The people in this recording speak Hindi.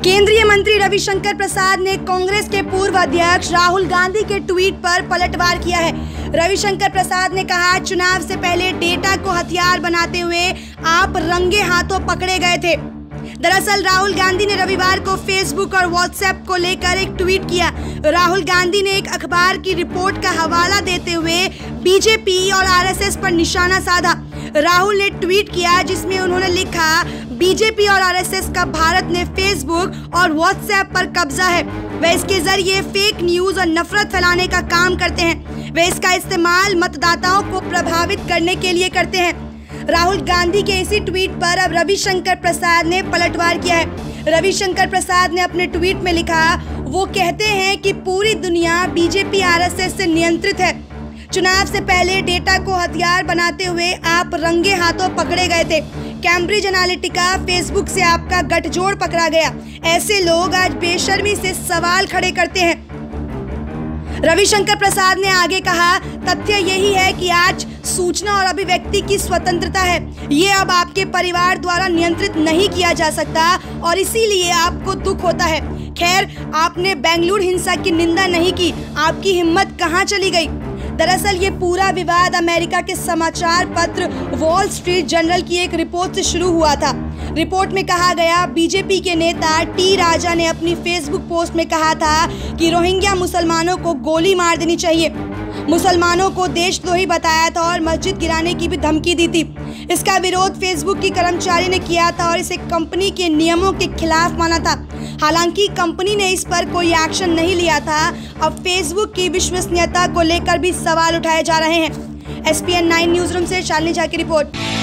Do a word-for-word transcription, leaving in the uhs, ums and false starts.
केंद्रीय मंत्री रविशंकर प्रसाद ने कांग्रेस के पूर्व अध्यक्ष राहुल गांधी के ट्वीट पर पलटवार किया है। रविशंकर प्रसाद ने कहा, चुनाव से पहले डेटा को हथियार बनाते हुए आप रंगे हाथों पकड़े गए थे। दरअसल राहुल गांधी ने रविवार को फेसबुक और व्हाट्सएप को लेकर एक ट्वीट किया। राहुल गांधी ने एक अखबार की रिपोर्ट का हवाला देते हुए बीजेपी और आरएसएस पर निशाना साधा। राहुल ने ट्वीट किया जिसमें उन्होंने लिखा, बीजेपी और आरएसएस का भारत में फेसबुक और व्हाट्सएप पर कब्जा है। वे इसके जरिए फेक न्यूज और नफरत फैलाने का काम करते हैं। वे इसका इस्तेमाल मतदाताओं को प्रभावित करने के लिए करते हैं। राहुल गांधी के इसी ट्वीट पर अब रविशंकर प्रसाद ने पलटवार किया है। रविशंकर प्रसाद ने अपने ट्वीट में लिखा, वो कहते हैं कि पूरी दुनिया बीजेपी आरएसएस से नियंत्रित है। चुनाव से पहले डेटा को हथियार बनाते हुए आप रंगे हाथों पकड़े गए थे। कैम्ब्रिज एनालिटिका, फेसबुक से आपका गठजोड़ पकड़ा गया। ऐसे लोग आज बेशर्मी से सवाल खड़े करते हैं। रविशंकर प्रसाद ने आगे कहा, तथ्य यही है कि आज सूचना और अभिव्यक्ति की स्वतंत्रता है। ये अब आपके परिवार द्वारा नियंत्रित नहीं किया जा सकता और इसीलिए आपको दुख होता है। खैर, आपने बेंगलुरु हिंसा की निंदा नहीं की, आपकी हिम्मत कहाँ चली गई? दरअसल ये पूरा विवाद अमेरिका के समाचार पत्र वॉल स्ट्रीट जर्नल की एक रिपोर्ट से शुरू हुआ था। रिपोर्ट में कहा गया, बीजेपी के नेता टी राजा ने अपनी फेसबुक पोस्ट में कहा था कि रोहिंग्या मुसलमानों को गोली मार देनी चाहिए। मुसलमानों को देशद्रोही बताया था और मस्जिद गिराने की भी धमकी दी थी। इसका विरोध फेसबुक की कर्मचारी ने किया था और इसे कंपनी के नियमों के खिलाफ माना था। हालांकि कंपनी ने इस पर कोई एक्शन नहीं लिया था। अब फेसबुक की विश्वसनीयता को लेकर भी सवाल उठाए जा रहे हैं। S P N nine news room से शालिनी झा की रिपोर्ट।